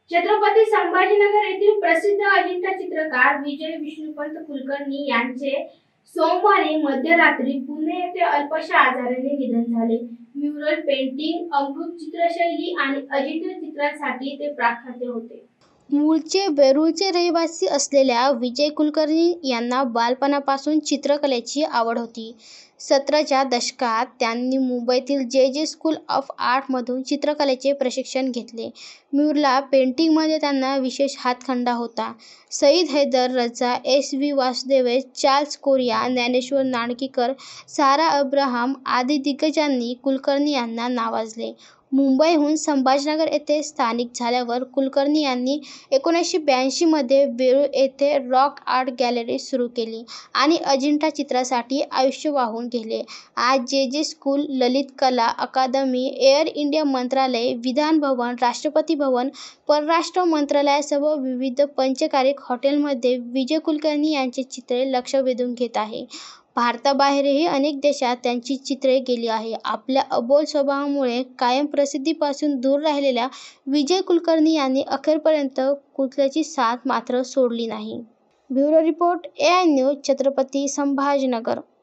छत्रपती संभाजीनगर येथील प्रसिद्ध अजिंठा चित्रकार विजय विष्णुपंत कुलकर्णी यांचे सोमवारी मध्यरात्री पुणे येथे अल्पशा आजाराने निधन झाले. म्युरल पेंटिंग, अमृत चित्रशैली आणि अजिंठा चित्रांसाठी ते प्रख्यात होते. मूळचे वेरूळचे रहिवासी असलेल्या विजय कुलकर्णी यांना बालपणापासून चित्रकलेची आवड होती. 70च्या दशकात त्यांनी मुंबईतील जे स्कूल ऑफ आर्टमधून चित्रकलेचे प्रशिक्षण घेतले. म्युरल पेंटिंगमध्ये त्यांना विशेष हातखंडा होता. सईद हैदर, रजा, एस.व्ही. वासुदेव, चार्ल्स कोरिया, ज्ञानेश्वर नार्लीकर, सारा अब्राहम आदी दिग्गजांनी कुलकर्णी यांना नावाजले. मुंबईहून संभाजीनगर येथे स्थायिक झाल्यावर कुलकर्णी यांनी 1982 मध्ये वेरूळ येथे रॉक आर्ट गॅलरी सुरू केली आणि अजिंठा चित्रासाठी आयुष्य वाहून गेले. आज जे स्कूल, ललित कला अकादमी, एअर इंडिया मंत्रालय, विधान भवन, राष्ट्रपती भवन, परराष्ट्र मंत्रालयासह विविध पंचतारांकित हॉटेलमध्ये विजय कुलकर्णी यांची चित्रे लक्ष वेधून घेत आहेत. भारताबाहेरही अनेक देशात त्यांची चित्रे गेली आहेत. आपल्या अबोल स्वभावामुळे कायम प्रसिद्धीपासून दूर राहिलेल्या विजय कुलकर्णी यांनी अखेरपर्यंत कुठल्याची साथ मात्र सोडली नाही. Bureau report, AI news, Chhatrapati Sambhajinagar.